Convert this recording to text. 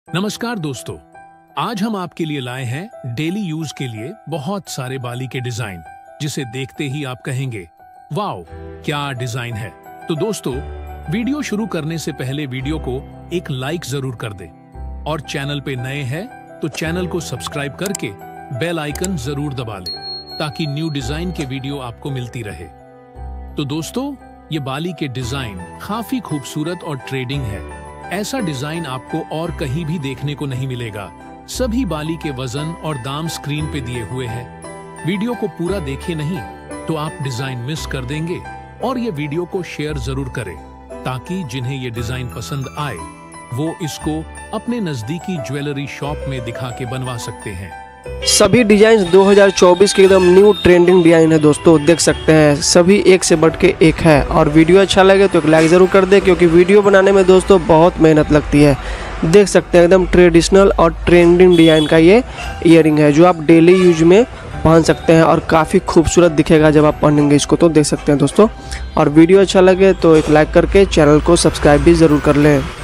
नमस्कार दोस्तों, आज हम आपके लिए लाए हैं डेली यूज के लिए बहुत सारे बाली के डिजाइन, जिसे देखते ही आप कहेंगे वाओ क्या डिजाइन है। तो दोस्तों, वीडियो शुरू करने से पहले वीडियो को एक लाइक जरूर कर दे और चैनल पे नए हैं तो चैनल को सब्सक्राइब करके बेल आइकन जरूर दबा ले ताकि न्यू डिजाइन के वीडियो आपको मिलती रहे। तो दोस्तों, ये बाली के डिजाइन काफी खूबसूरत और ट्रेंडिंग है। ऐसा डिजाइन आपको और कहीं भी देखने को नहीं मिलेगा। सभी बाली के वजन और दाम स्क्रीन पे दिए हुए हैं। वीडियो को पूरा देखे नहीं तो आप डिजाइन मिस कर देंगे और ये वीडियो को शेयर जरूर करें ताकि जिन्हें ये डिजाइन पसंद आए वो इसको अपने नजदीकी ज्वेलरी शॉप में दिखा के बनवा सकते हैं। सभी डिजाइन 2024 के एकदम न्यू ट्रेंडिंग डिजाइन है दोस्तों, देख सकते हैं सभी एक से बढ़ के एक है। और वीडियो अच्छा लगे तो एक लाइक ज़रूर कर दे, क्योंकि वीडियो बनाने में दोस्तों बहुत मेहनत लगती है। देख सकते हैं एकदम ट्रेडिशनल और ट्रेंडिंग डिजाइन का ये ईयरिंग है जो आप डेली यूज में पहन सकते हैं और काफ़ी खूबसूरत दिखेगा जब आप पहनेंगे इसको। तो देख सकते हैं दोस्तों, और वीडियो अच्छा लगे तो एक लाइक करके चैनल को सब्सक्राइब भी ज़रूर कर लें।